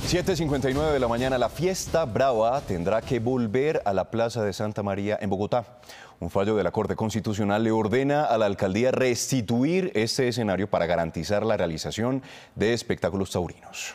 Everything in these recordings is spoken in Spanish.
7:59 de la mañana, la fiesta brava tendrá que volver a la Plaza de Santa María en Bogotá. Un fallo de la Corte Constitucional le ordena a la alcaldía restituir este escenario para garantizar la realización de espectáculos taurinos.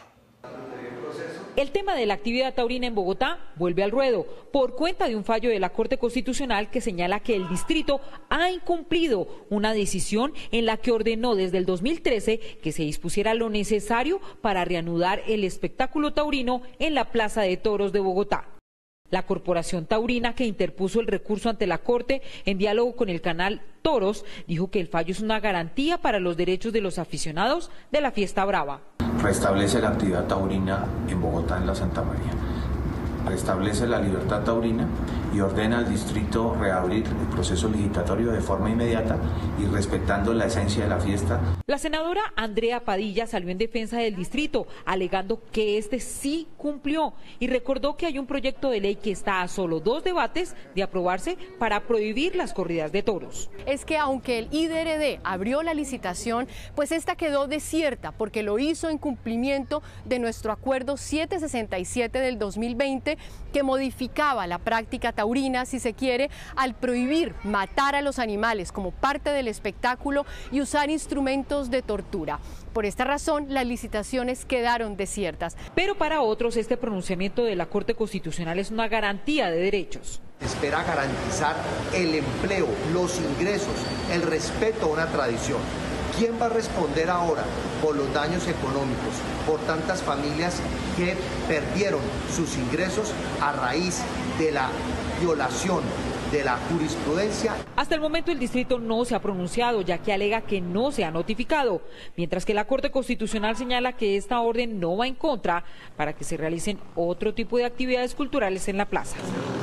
El tema de la actividad taurina en Bogotá vuelve al ruedo por cuenta de un fallo de la Corte Constitucional que señala que el distrito ha incumplido una decisión en la que ordenó desde el 2013 que se dispusiera lo necesario para reanudar el espectáculo taurino en la Plaza de Toros de Bogotá. La Corporación Taurina, que interpuso el recurso ante la Corte en diálogo con el canal Toros, dijo que el fallo es una garantía para los derechos de los aficionados de la fiesta brava. Restablece la actividad taurina en Bogotá, en la Santa María. Restablece la libertad taurina y ordena al distrito reabrir el proceso licitatorio de forma inmediata y respetando la esencia de la fiesta. La senadora Andrea Padilla salió en defensa del distrito, alegando que este sí cumplió y recordó que hay un proyecto de ley que está a solo 2 debates de aprobarse para prohibir las corridas de toros. Es que aunque el IDRD abrió la licitación, pues esta quedó desierta porque lo hizo en cumplimiento de nuestro acuerdo 767 del 2020 que modificaba la práctica taurina, si se quiere, al prohibir matar a los animales como parte del espectáculo y usar instrumentos de tortura. Por esta razón, las licitaciones quedaron desiertas. Pero para otros, este pronunciamiento de la Corte Constitucional es una garantía de derechos. Espera garantizar el empleo, los ingresos, el respeto a una tradición. ¿Quién va a responder ahora por los daños económicos, por tantas familias que perdieron sus ingresos a raíz de la violación de la jurisprudencia? Hasta el momento el distrito no se ha pronunciado, ya que alega que no se ha notificado, mientras que la Corte Constitucional señala que esta orden no va en contra para que se realicen otro tipo de actividades culturales en la plaza.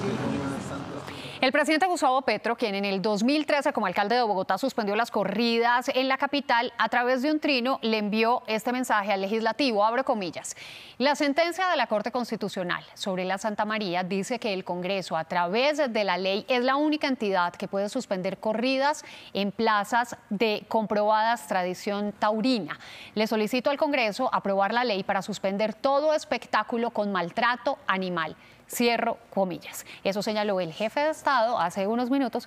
El presidente Gustavo Petro, quien en el 2013 como alcalde de Bogotá suspendió las corridas en la capital, a través de un trino le envió este mensaje al legislativo, abro comillas. La sentencia de la Corte Constitucional sobre la Santa María dice que el Congreso, a través de la ley, es la única entidad que puede suspender corridas en plazas de comprobadas tradición taurina. Le solicito al Congreso aprobar la ley para suspender todo espectáculo con maltrato animal. Cierro comillas. Eso señaló el jefe de Estado hace unos minutos.